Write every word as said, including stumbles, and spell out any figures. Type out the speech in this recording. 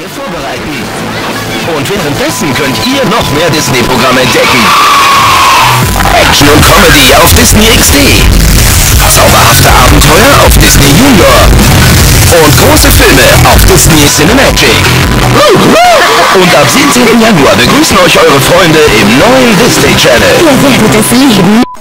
wir vorbereiten. Und währenddessen könnt ihr noch mehr Disney-Programme entdecken. Action und Comedy auf Disney X D. Zauberhafte Abenteuer auf Disney Junior. Und große Filme auf Disney Cinemagic. Und am siebzehnten Januar begrüßen euch eure Freunde im neuen Disney Channel. Ihr werdet es lieben.